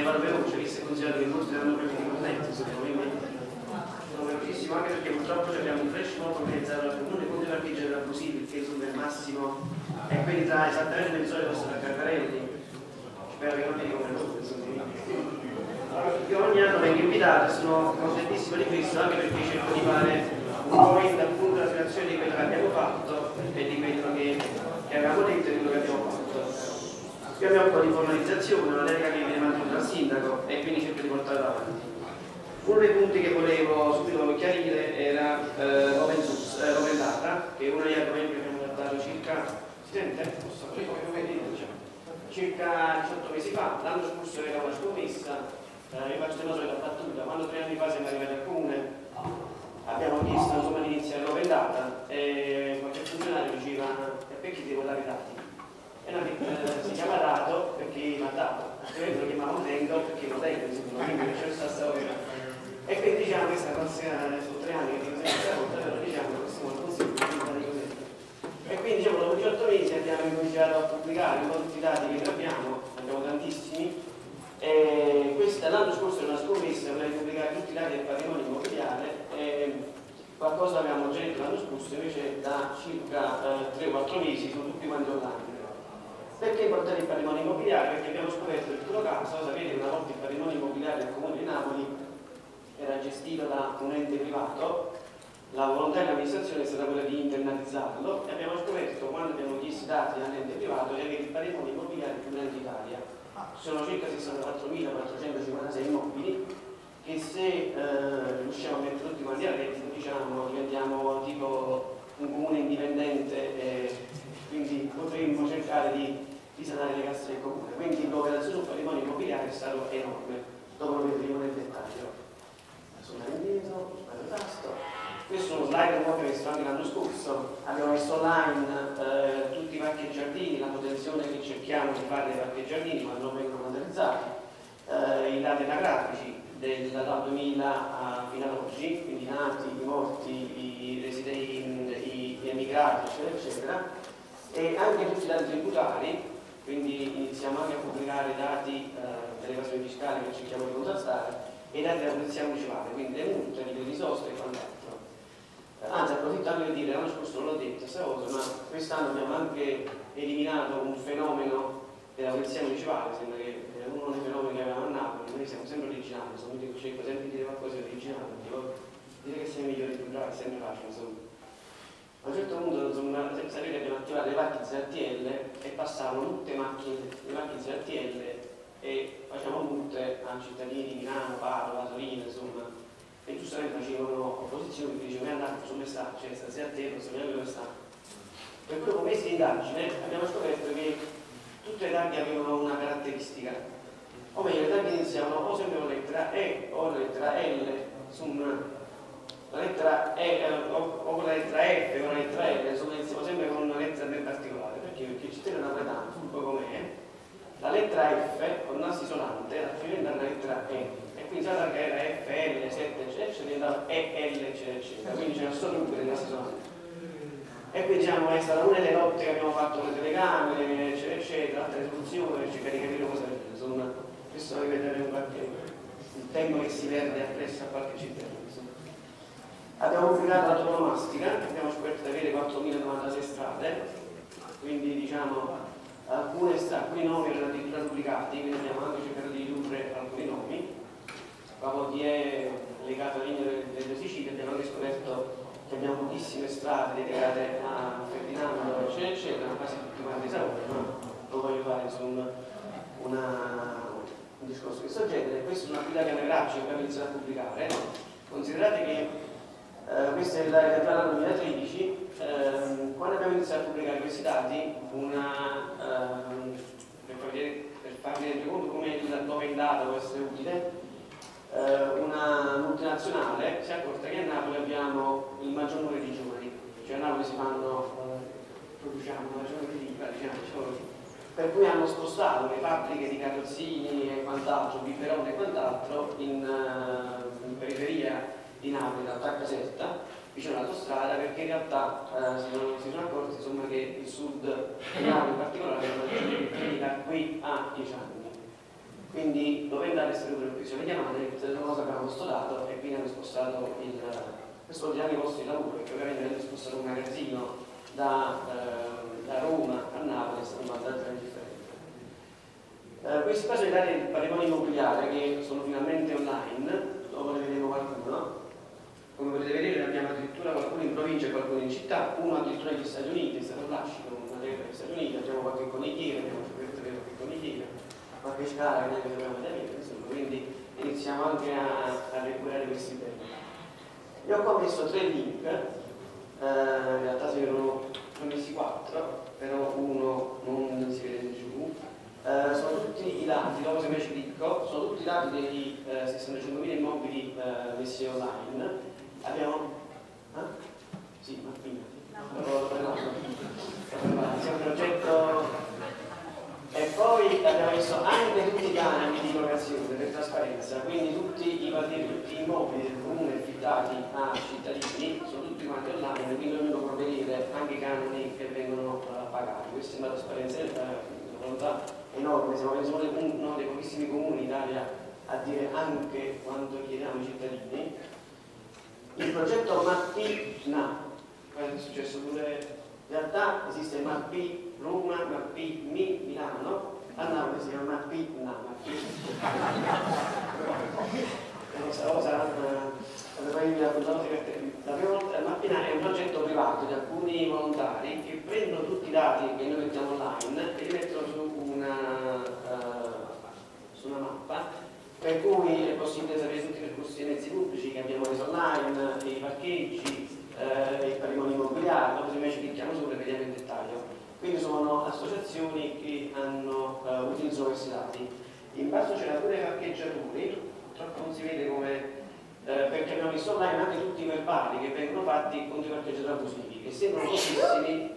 farlo veloce, visto e considerato che molti hanno problemi di connesso, quindi sono velocissimo, anche perché purtroppo abbiamo un flash mob organizzato dal comune con dei parcheggi abusivi, perché insomma il massimo è quindi tra esattamente mezz'ora posso da Carcarelli, spero che non mi dico come loro, io ogni anno vengo invitato e sono contentissimo di questo, anche perché cerco di fare un point appunto della situazione di quello che abbiamo fatto e di quello che avevamo detto e di quello che abbiamo fatto. Io mi occupo di formalizzazione, una delega che viene mantenuta dal sindaco e quindi cerco di portarla avanti. Uno dei punti che volevo subito chiarire era Open Data, che è uno degli argomenti che abbiamo trattato circa, si sente? Circa 18 mesi fa. L'anno scorso era una scommessa, io faccio una solita battuta, quando 3 anni fa siamo arrivati al comune abbiamo chiesto insomma di iniziare l'Open Data e qualche funzionario diceva e perché devo dare i dati? E noi si chiama dato perché mi ha dato, altrimenti lo chiamiamo tengo perché lo tengo, insomma, quindi c'è questa storia. E quindi diciamo questa cosa sono 3 anni che dico questa volta, però diciamo che questo non consiglio di fare così. E quindi diciamo dopo 18 mesi abbiamo cominciato a pubblicare un po' tutti i dati che abbiamo tantissimi. L'anno scorso era una scommessa, vorrei pubblicare tutti i dati del patrimonio immobiliare qualcosa avevamo già detto l'anno scorso, invece da circa 3-4 mesi sono tutti quanti online. Perché importante il patrimonio immobiliare? Perché abbiamo scoperto il tuo caso, sapete che una volta il patrimonio immobiliare del Comune di Napoli era gestito da un ente privato, la volontà dell'amministrazione è stata quella di internalizzarlo e abbiamo scoperto, quando abbiamo chiesto i dati all'ente privato, di avere il patrimonio immobiliare più grande d'Italia. Sono circa 64.456 immobili che se riusciamo a mettere tutti quanti a reddito, diciamo, diventiamo tipo un comune indipendente quindi potremmo cercare di sanare le casse del comune. Quindi l'operazione sul patrimonio immobiliare è stato enorme, dopo lo vedremo nel dettaglio. Sono indietro, sbaglio il tasto. Questo è uno slide che abbiamo messo anche l'anno scorso, abbiamo messo online tutti i parchi giardini, la potenzione che cerchiamo di fare dei parchi giardini quando non vengono analizzati, i dati anagrafici dal 2000 fino ad oggi, quindi i nati, i morti, i residenti, gli emigrati, eccetera, eccetera, e anche tutti i dati tributari, quindi iniziamo anche a pubblicare i dati delle evasioni fiscali che cerchiamo di contrastare e i dati della polizia municipale, quindi le multe, le soste e quant'altro. Anzi, approfitto anche per dire, l'anno scorso non l'ho detto questa cosa, ma quest'anno abbiamo anche eliminato un fenomeno della polizia municipale, sembra che è uno dei fenomeni che avevamo a Napoli, noi siamo sempre originali, cerco sempre di dire qualcosa di originale, dire che siamo migliori più bravi, è sempre facile, insomma. A un certo punto, insomma, sapete, abbiamo attivato le macchine ZTL e passavano tutte le macchine ZTL e facciamo multe a cittadini di Milano, Padova, Torino, insomma, e giustamente facevano opposizione che dicevano andate sulle sta, cioè sta ZTL, non sappiamo dove sta. Per cui dopo mesi di indagine abbiamo scoperto che tutte le targhe avevano una caratteristica, o meglio, le targhe iniziavano o sempre con la lettera E o la lettera L, insomma, la lettera E o con la lettera F o con la lettera L, insomma, iniziamo sempre con una lettera ben particolare. Perché? Perché il cittadino napoletano, furbo com'è, la lettera F con naso isolante era diventata la lettera E. E quindi la targa era FL, 7, eccetera, diventava EL, eccetera, eccetera. Quindi c'era solo un per nasi isolante. E quindi diciamo è stata una delle lotte che abbiamo fatto con le telecamere, eccetera, eccetera, altre soluzioni, cercare di capire cosa è. Insomma, questo lo rivedremo il tempo che si perde appresso a qualche cittadino. Abbiamo pubblicato la toponomastica, abbiamo scoperto di avere 4.096 strade, quindi diciamo alcuni nomi erano addirittura duplicati, quindi abbiamo anche cercato di ridurre alcuni nomi. Proprio chi è legato al regno delle Sicilie abbiamo anche scoperto che abbiamo pochissime strade dedicate a Ferdinando, eccetera, eccetera, quasi tutti quanti esauriti, ma non voglio fare insomma un discorso di questo genere. Questa è un'attività che abbiamo iniziato a pubblicare. Considerate che questo è l'anno 2013, quando abbiamo iniziato a pubblicare questi dati, per farvi rendere conto come l'open data può essere utile, una multinazionale si è accorta che a Napoli abbiamo il maggior numero di giovani, cioè a Napoli produciamo un maggior numero di libri, diciamo così. Per cui hanno spostato le fabbriche di carrozzini e quant'altro, biberone e quant'altro in periferia di Napoli, da Caserta, vicino all'autostrada, perché in realtà si sono accorti insomma, che il sud di Napoli in particolare è una da qui a 10 anni. quindi Novendale è stato l'occasione chiamata, la cosa abbiamo postato e quindi hanno spostato questo vuol dire anche i posti di lavoro, perché ovviamente hanno spostato un magazzino da Roma a Napoli, è stato un vantaggio indifferente. Questi qua sono i dati del patrimonio immobiliare che sono finalmente online, dopo ne vedremo qualcuno. Come potete vedere abbiamo addirittura qualcuno in provincia e qualcuno in città, uno addirittura negli Stati Uniti, è stato lasciato una terra negli Stati Uniti, abbiamo qualche conigliere, abbiamo qualche conigliere, qualche scala che neanche sappiamo di avere, insomma, quindi iniziamo anche a recuperare questi beni. Io ho messo 3 link, in realtà se ne erano messi 4, però uno non si vede giù. Sono tutti i dati, dopo se me ci clicco, sono tutti i dati degli 65.000 immobili messi online. Abbiamo... Sì, ma prima. Siamo un progetto... E poi abbiamo messo anche tutti i canali di locazione per trasparenza, quindi tutti i partiti, tutti gli immobili del comune affittati a cittadini sono tutti quanti online, quindi ognuno può vedere anche i canoni che vengono pagati. Questa è una trasparenza, una volontà enorme, siamo uno dei pochissimi comuni in Italia a dire anche quanto chiediamo ai cittadini. Il progetto MAPI-NA, è successo pure, in realtà esiste MAPI Roma, MAPI-MI Milano, a Napoli si chiama MAPI-NA. La prima volta MAPI-NA è un progetto privato di alcuni volontari che prendono tutti i dati che noi mettiamo online e li mettono su una mappa, per cui è possibile sapere tutti i percorsi dei mezzi pubblici che abbiamo reso online, i parcheggi, il patrimonio immobiliare, dopo se invece clicchiamo sopra e vediamo in dettaglio. Quindi sono associazioni che utilizzano questi dati. In basso c'erano pure parcheggiatori, purtroppo non si vede come, perché abbiamo messo online anche tutti i verbali che vengono fatti contro i parcheggiatori abusivi, che sembrano pochissimi,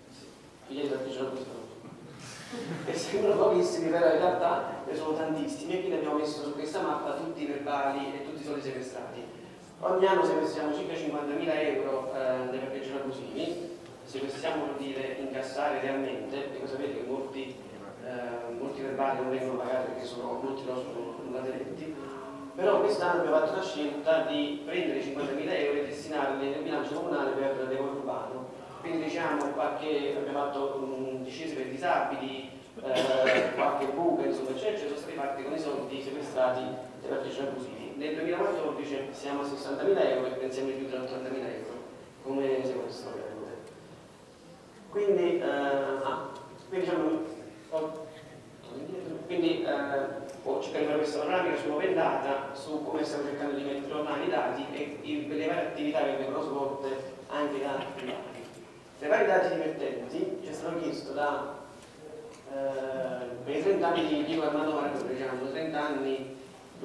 che sembrano pochissimi, però in realtà ne sono tantissimi e quindi abbiamo messo su questa mappa tutti i verbali e tutti i soldi sequestrati. Ogni anno sequestriamo circa 50.000 euro dei parcheggiatori abusivi. Se possiamo dire incassare realmente, perché sapete che molti verbali non vengono pagati perché molti non sono aderenti, però quest'anno abbiamo fatto la scelta di prendere 50.000 euro e destinarli nel bilancio comunale per il decoro urbano. Quindi diciamo abbiamo fatto discese per disabili, qualche buca, insomma, eccetera, sono stati fatti con i soldi sequestrati dai parcheggiatori abusivi. Nel 2014 siamo a 60.000 euro e pensiamo di chiudere a 80.000 euro come sequestro ovviamente. Quindi, cercare di fare questa panoramica su Novendata, su come stiamo cercando di mettere online i dati e le varie attività che vengono svolte anche da privati. Tra i vari dati divertenti ci è stato chiesto per i 30 anni di Diego Armando Maradona, diciamo 30 anni 1984-2014,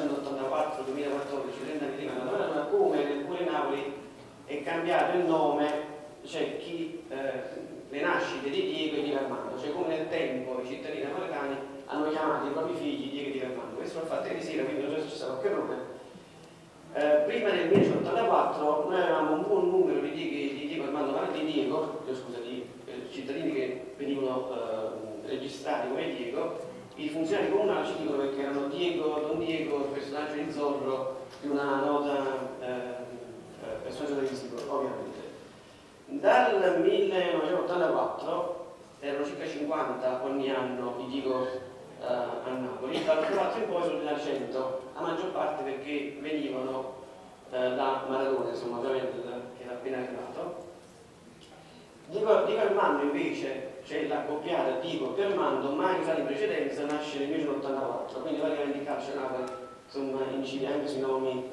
30 anni di Maradona, come nel Comune Napoli è cambiato il nome, cioè le nascite di Diego e di Armando, cioè come nel tempo i cittadini napoletani hanno chiamato i propri figli Diego e di Armando. Questo l'ho fatto ieri sera, quindi non so se c'è stato qualche errore. Prima del 1984 noi avevamo un buon numero di Diego Armando Maradona, di cittadini che venivano registrati come Diego. I funzionari comunali ci dicono perché erano Don Diego, il personaggio di Zorro di una nota personaggio televisivo, ovviamente. Dal 1984 erano circa 50 ogni anno i Diego a Napoli, dal 1984 in poi sono di 100, la maggior parte perché venivano da Maradona, insomma, ovviamente che era appena arrivato. Diego Armando invece, c'è l'accoppiata Diego più Armando, mai usato in precedenza, nasce nel 1984, quindi praticamente il calcio Napoli insomma incide anche sui nomi.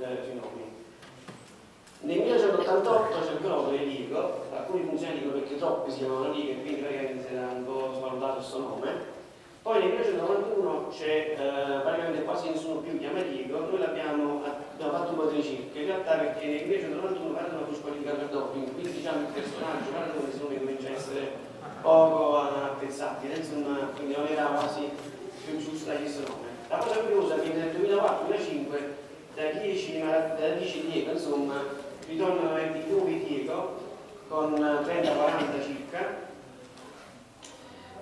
Nel 1988 c'è il crollo di Diego, alcuni funzionari dicono perché troppi si chiamavano Diego e quindi praticamente era un po' svalutato il suo nome. Poi nel 1991 c'è praticamente quasi nessuno più chiama Diego, noi abbiamo fatto un po' di ricerche in realtà perché nel 1991 Maradona fu squalificato per doping, quindi diciamo il personaggio Maradona il nome comincia a essere poco apprezzabile, insomma, quindi non era quasi più giusto dargli questo nome. La cosa curiosa è che nel 2004-2005 da 10 Diego insomma ritornano i nuovi Diego con 30-40 circa.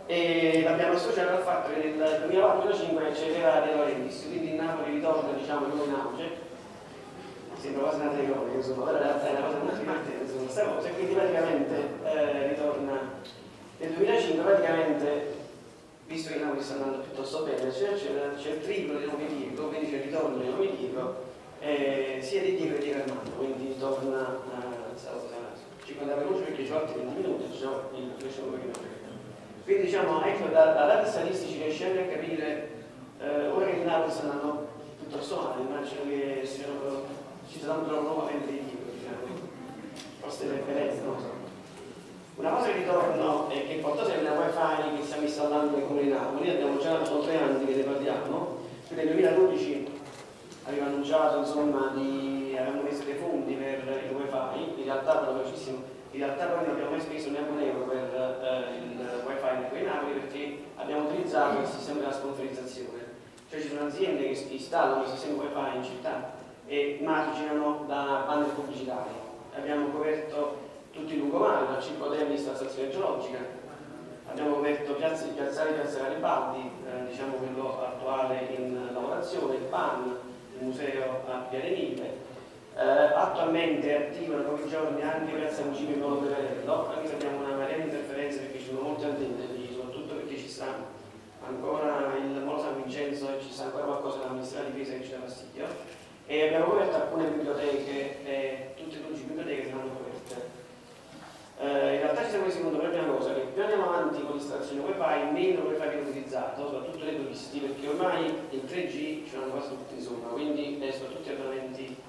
e l'abbiamo associato al fatto che nel 2004-2005 c'era De Laurentiis, quindi il Napoli ritorna, diciamo, in auge. Sembra quasi una telecronaca, insomma, però in realtà è una cosa molto divertente, insomma, questa cosa, e quindi praticamente ritorna nel 2005, praticamente, visto che il Napoli sta andando piuttosto bene, c'è il triplo di Diego, quindi c'è il ritorno di Diego, sia di Diego che di Armando, quindi torna 50 veloci perché 10 volte 20 minuti, diciamo, il 5 km. Quindi diciamo, ecco, da dati statistici riusciamo a capire, ora che il Napoli sta andando piuttosto male, immagino che ci saranno nuovamente di Diego, diciamo, forse le referenze, non lo so. Una cosa che ritorno è che porta sempre la wifi che stiamo installando nel Comune di Napoli, abbiamo già, sono 3 anni che ne parliamo, quindi nel 2012 aveva annunciato, insomma, avevamo messo dei fondi per il wifi, in realtà però velocissimo. In realtà poi non abbiamo mai speso neanche un euro per il wifi di quei Napoli perché abbiamo utilizzato il sistema della sponsorizzazione. Cioè ci sono aziende che installano il sistema wifi in città e marginano da banner pubblicitari. Abbiamo coperto tutti i lungomari, dal Circo Tennis alla stazione geologica, abbiamo coperto piazzale Garibaldi, diciamo quello attuale in lavorazione, il PAN, il museo a Piane Mille. Attualmente è attiva da pochi giorni anche Piazza Mucino in Molo Peverello, anche se abbiamo una marea di interferenze perché ci sono molte antenne lì, soprattutto perché ci sta ancora il Molo San Vincenzo e ci sta ancora qualcosa della Ministra della Difesa che ci dà fastidio. E abbiamo coperto alcune biblioteche, tutte e 12 biblioteche saranno coperte. In realtà ci siamo resi conto per la prima cosa che più andiamo avanti con l'installazione wifi, meno wifi viene utilizzato, soprattutto dai turisti, perché ormai il 3G ce l'hanno quasi tutti, insomma, quindi sono tutti abbonamenti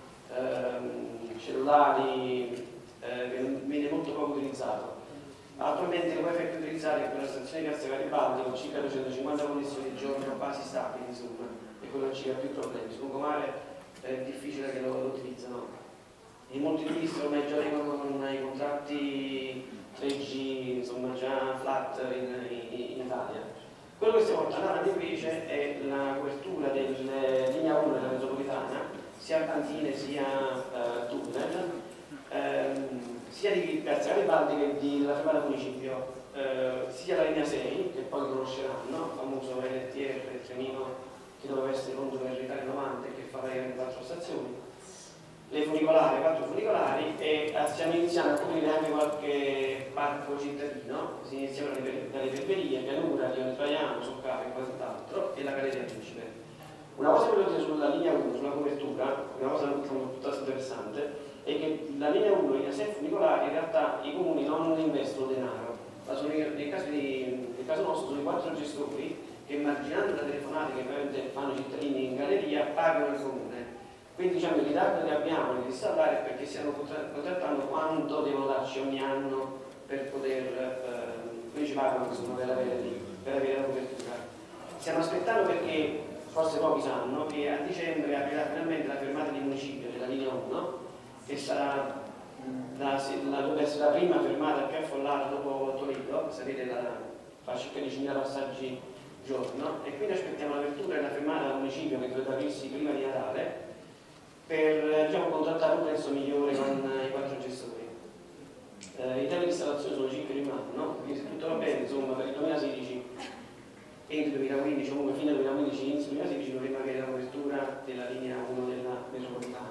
cellulari, viene molto poco utilizzato. Attualmente il wifi più utilizzato è per la stazione di Piazza Garibaldi con circa 250 connessioni al giorno, basi stabili, insomma, e quello ci ha più problemi. Sul lungomare è difficile che lo utilizzano. E molti turisti ormai già vengono con i contratti 3G, insomma, già flat in Italia. Quello che stiamo portando avanti invece è la copertura della linea 1 della metropolitana, sia cantine sia tunnel, sia di Piazza Garibaldi che della fermata municipio, sia la linea 6, che poi conosceranno, il famoso LTR, il trenino che doveva essere pronto per l'Italia 90 e che fa praticamente 4 stazioni, le funicolari, 4 funicolari, e stiamo iniziando a coprire anche qualche parco cittadino. Si iniziano dalle Ferberie, Pianura, Leone Traiano, Soccaro e quant'altro, e la Galleria Principe. Una cosa che voglio dire sulla linea 1, sulla copertura, una cosa piuttosto interessante, è che la linea 1 e la linea 6 funicolari in realtà i comuni non investono denaro, ma nel caso nostro sono i 4 gestori che, marginando la telefonata che ovviamente fanno i cittadini in galleria, pagano il comune. Quindi diciamo il ritardo che abbiamo di installare è perché stiamo contrattando quanto devono darci ogni anno per poter, quindi ci pagano insomma, per avere la copertura. Stiamo aspettando perché forse pochi sanno che a dicembre aprirà finalmente la fermata di municipio della linea 1, che sarà dovrebbe essere la prima fermata più affollata dopo Toledo, sapete fa circa 10.000 passaggi giorno, e quindi aspettiamo l'apertura della fermata del municipio che dovrebbe aprirsi prima di Natale, per diciamo, contrattare un prezzo migliore con i 4 gestori. I tempi di installazione sono 5 di un anno, quindi se tutto va bene, insomma, per il 2016, entro il 2015, comunque fine 2015, inizio 2016, dovremmo avere la copertura della linea 1 della metropolitana.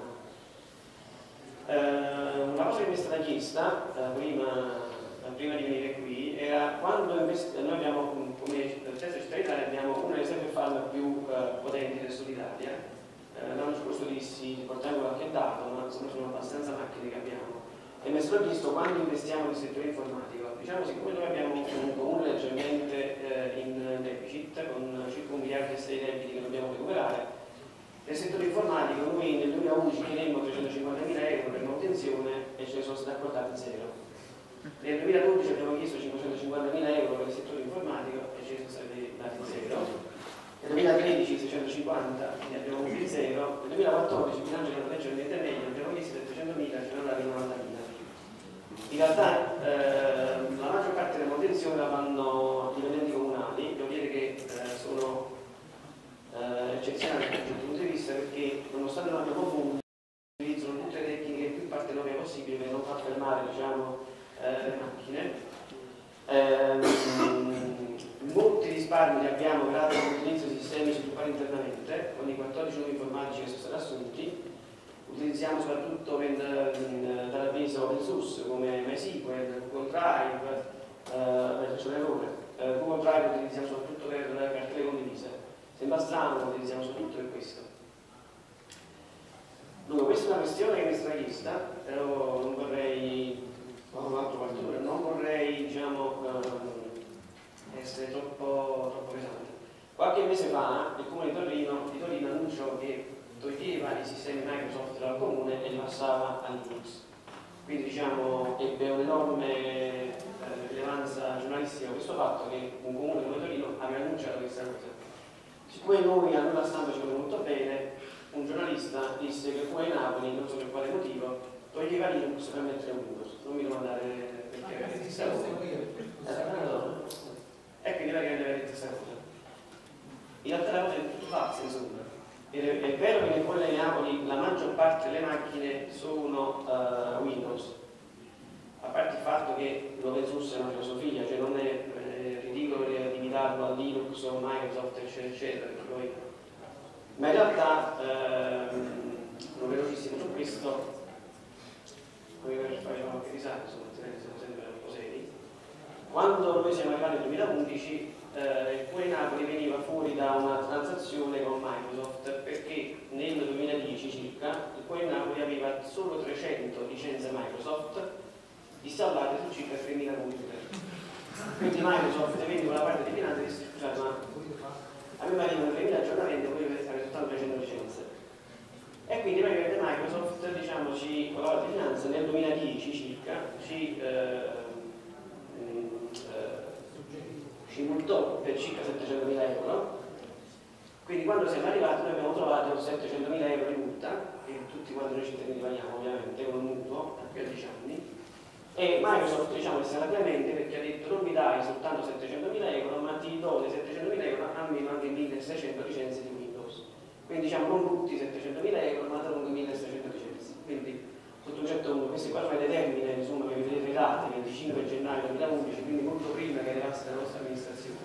Una cosa che mi è stata chiesta prima di venire qui era quando noi abbiamo, come Terza Città d'Italia, abbiamo una delle 7 farm più potenti del Sud Italia. L'anno scorso dissi portare qualche dato, ma insomma sono abbastanza macchine che abbiamo, e mi sono chiesto quando investiamo nel settore informatico. Diciamo, siccome noi abbiamo un comune leggermente in deficit, con circa 1 miliardo e 6 debiti che dobbiamo recuperare, nel settore informatico noi nel 2011 chiedemmo 350.000 euro per manutenzione e ce ne sono stati accordati 0. Nel 2012 abbiamo chiesto 550.000 euro per il settore informatico e ce ne sono stati dati 0. Nel 2013 650, ne abbiamo avuti 0, nel 2014 il bilancio della legge medio abbiamo chiesto 700.000, ce ne hanno dati 90.000. In realtà la maggior parte della manutenzione la fanno dipendenti comunali, devo dire che sono eccezionali da questo punto di vista, perché nonostante non abbiamo fondi utilizzano tutte le tecniche più partenopee possibili per non far fermare, diciamo, le macchine. risparmi li abbiamo grazie all'utilizzo di sistemi sviluppati internamente, con i 14 nuovi informatici che sono stati assunti. Utilizziamo soprattutto database open source come MySQL, Google Drive, Google Drive lo utilizziamo soprattutto per cartelle condivise. Sembra strano, lo utilizziamo soprattutto per questo. Dunque, questa è una questione che mi è stata chiesta, però non vorrei, non vorrei diciamo, essere troppo pesante. Qualche mese fa il comune di Torino annunciò che toglieva i sistemi Microsoft dal comune e li passava a Linux. Quindi diciamo ebbe un'enorme rilevanza giornalistica questo fatto che un comune come Torino aveva annunciato questa cosa. Siccome noi a noi la stampa ci vuole molto bene, un giornalista disse che il comune di Napoli, non so per quale motivo, toglieva Linux per mettere Windows. Non mi domandare perché aveva detto questa cosa. E quindi perché aveva detto questa cosa. In realtà la cosa è tutto falsa, insomma. È vero che nel comune di Napoli la maggior parte delle macchine sono Windows, a parte il fatto che l'open source è una filosofia, cioè non è ridicolo limitarlo a Linux o Microsoft eccetera eccetera, ma in realtà sono velocissimo su questo, come per fare qualche risalto, insomma, siamo sempre un po' seri. Quando noi siamo arrivati nel 2011 il comune di Napoli veniva fuori da una transazione con Microsoft perché nel 2010 circa il comune di Napoli aveva solo 300 licenze Microsoft installate su circa 3.000 computer. Quindi Microsoft veniva una parte di finanza e disse scusate ma a me mi arrivano 3.000 aggiornamenti e voi dovete fare soltanto 300 licenze. E quindi Microsoft diciamo, con la parte di finanza nel 2010 circa ci multò per circa 700.000 euro. Quindi quando siamo arrivati noi abbiamo trovato 700.000 euro di multa, che tutti quanti noi cittadini paghiamo ovviamente con un mutuo a più di 10 anni, e Microsoft diciamo, è stata clemente perché ha detto non mi dai soltanto 700.000 euro ma ti do le 700.000 euro almeno anche 1.600 licenze di Windows. Quindi diciamo non butti 700.000 euro ma danno 1.600 licenze. Quindi sotto un certo punto questi qua sono dei termini insomma, che vi vedete dati 25 gennaio 2011, quindi molto prima che arrivasse la nostra amministrazione.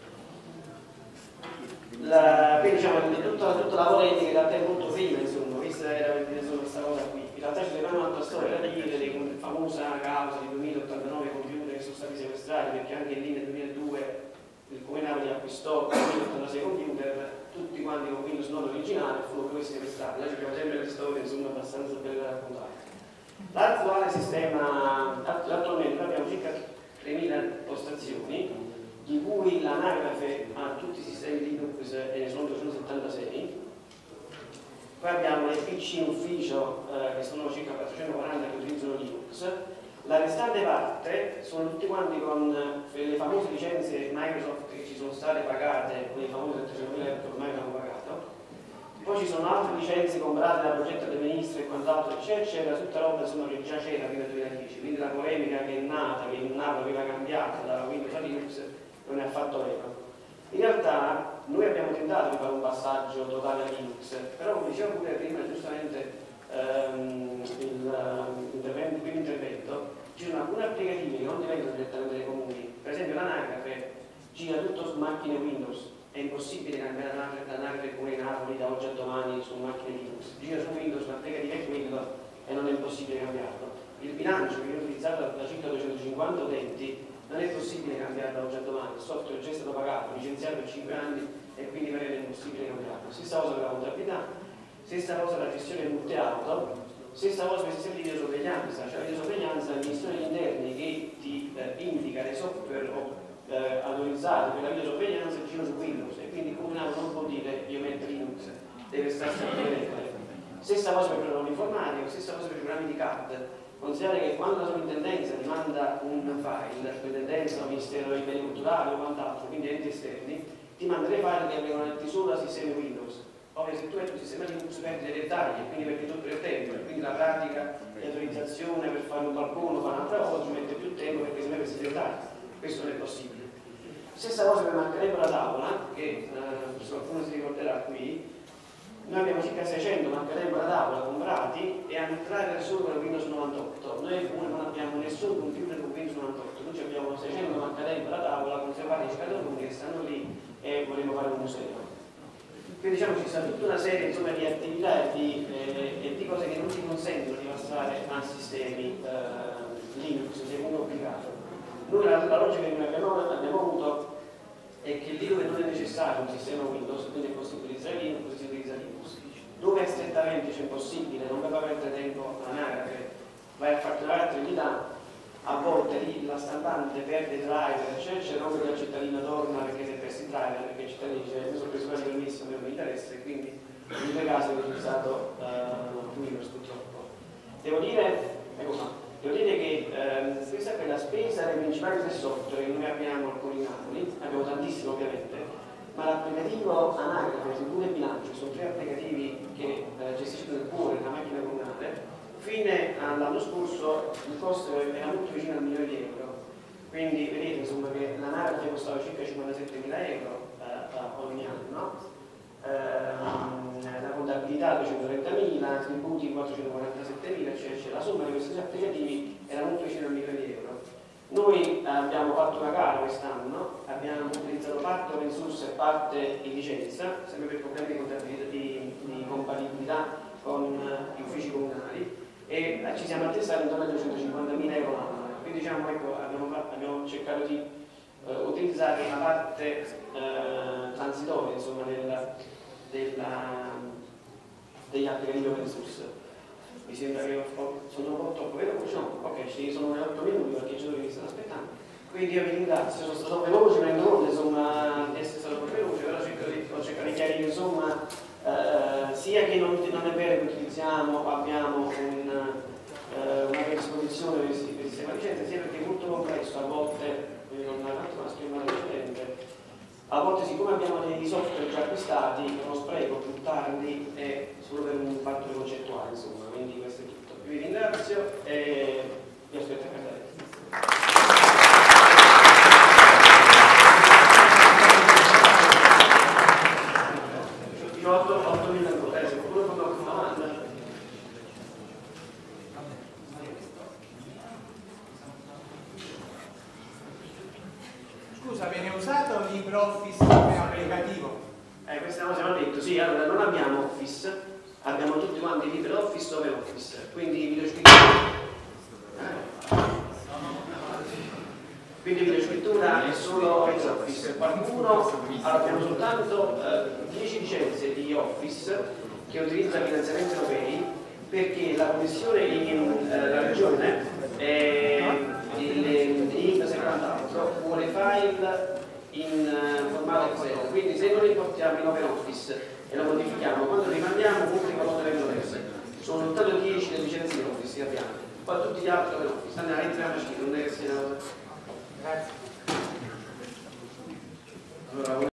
Quindi diciamo tutta la polemica in realtà è molto prima, insomma, questa era questa cosa qui. In realtà ci sarebbe un'altra storia da dire, la famosa causa di 2089 computer che sono stati sequestrati, perché anche lì nel 2002 il Comune Napoli acquistò 2086 computer, tutti quanti con Windows non originale, furono poi sequestrati. Noi abbiamo sempre le storie insomma abbastanza belle da raccontare. L'attuale sistema, attualmente noi abbiamo circa 3.000 postazioni, di cui l'anagrafe ha tutti i sistemi Linux e ne sono 276. Poi abbiamo le PC in ufficio che sono circa 440 che utilizzano Linux. La restante parte sono tutti quanti con le famose licenze Microsoft che ci sono state pagate, quelle famose 300.000 euro che ormai abbiamo pagato. Poi ci sono altre licenze comprate dal progetto del ministro e quant'altro, eccetera, tutta roba insomma, che già c'era prima del 2010. Quindi la polemica che è nata, che Napoli aveva cambiato da Windows a Linux, non è affatto vero. In realtà noi abbiamo tentato di fare un passaggio totale a Linux, però come diceva pure prima giustamente il primo intervento, ci sono alcune applicativi che non dipendono direttamente dai comuni. Per esempio l'anagrafe gira tutto su macchine Windows, è impossibile cambiare l'anagrafe del comune di Napoli da oggi a domani su macchine Linux. Gira su Windows, l'applicativo è quello e non è impossibile cambiarlo. Il bilancio che viene utilizzato da circa 250 utenti non è possibile cambiarlo da oggi a domani, il software già è stato pagato, licenziato per 5 anni e quindi per è impossibile cambiarlo. Stessa cosa per la contabilità, stessa cosa per la gestione di multe auto, stessa cosa per il sistema di videosorveglianza, cioè la videosorveglianza è il Ministero degli Interni che ti indica dei software autorizzati per la videosorveglianza che girano su Windows e quindi il comunale non può dire io metto Linux, deve stare sempre a vedere. Stessa cosa per il programma informatico, stessa cosa per i programmi di CAD. Considerate che quando la sovrintendenza ti manda un file, la sovrintendenza, il Ministero dei Beni Culturali o quant'altro, quindi enti esterni, ti manda dei file che vengono letti solo da sistemi Windows. Ovvio, se tu hai un sistema Linux perdi dei dettagli, quindi perdi tutto il tempo, e quindi la pratica di autorizzazione per fare un balcone o fare un'altra cosa ci mette più tempo perché si mette questi dettagli. Questo non è possibile. Stessa cosa che mancherebbe la tavola, che se qualcuno si ricorderà qui, Noi abbiamo circa 600 marcatempo da tavola comprati e a entrare solo con Windows 98. Noi non abbiamo nessun computer con Windows 98, noi abbiamo 600 marcatempo da tavola conservati in scatoloni che stanno lì e vogliamo fare un museo. Quindi diciamo ci sta tutta una serie insomma, di attività e di cose che non ti consentono di passare a sistemi Linux, se uno obbligato. Noi la logica che noi abbiamo avuto è che lì dove non è necessario un sistema Windows, quindi è possibile utilizzare Linux, si utilizza Linux. Dove strettamente c'è possibile, non per perdere tempo all'anagrafe, vai a farti una attività, a volte lì la stampante perde driver, c'è roba che la cittadina torna perché si è perso il driver, perché il cittadino dice mi sono preso quasi permesso, non mi interessa, e quindi in quei casi ho utilizzato Windows purtroppo. Devo dire che questa è la spesa dei principali tre software che noi abbiamo al Napoli, abbiamo tantissimo ovviamente, ma l'applicativo anagrafe, figure e bilancio, sono tre applicativi che gestiscono il cuore della macchina comunale. Fine all'anno scorso il costo era molto vicino al milione di euro, quindi vedete insomma che l'anagrafe costava circa 57.000 euro ogni anno, la contabilità 230.000, i tributi 447.000, eccetera. La somma di questi tre applicativi era molto vicino al milione di euro. Noi abbiamo fatto una gara quest'anno, abbiamo utilizzato parte open source e parte in licenza, sempre per problemi di compatibilità con gli uffici comunali, e ci siamo attestati intorno a 250.000 euro l'anno. Quindi diciamo, ecco, abbiamo cercato di utilizzare una parte transitoria insomma, degli applicativi open source. Mi sembra che sono un po' troppo veloce, no? Ok, ci sono 8 minuti perché i giocatori mi stanno aspettando. Quindi io vi ringrazio, sono stato veloce, mi rendo conto insomma di essere stato un po' veloce, però ho cercato di chiarire insomma sia che non è vero che utilizziamo, abbiamo una predisposizione per il sistema di licenza, sia perché è molto complesso, a volte non ha fatto una schermata precedente, a volte siccome abbiamo dei software già acquistati, è uno spreco buttarli è solo per un fatto concettuale, insomma, quindi questo è tutto. Vi ringrazio e vi aspetto a casa. Io ho 8 minuti, se qualcuno fa una domanda. Scusa, viene usato LibreOffice come applicativo? Questa cosa l'ho detto, sì, allora non abbiamo Office, abbiamo tutti quanti LibreOffice o OpenOffice, quindi videoscrittura è solo Office. Qualcuno, allora abbiamo soltanto 10 licenze di Office che utilizza finanziamenti europei perché la commissione la regione l'INPS e quant'altro vuole file in formato Excel, quindi se noi li portiamo in OpenOffice e lo modifichiamo, quando li mandiamo pubblico lo dovrebbero essere. Sono soltanto 10 le licenze di Office che abbiamo, poi tutti gli altri OpenOffice, entriamoci, non è che sia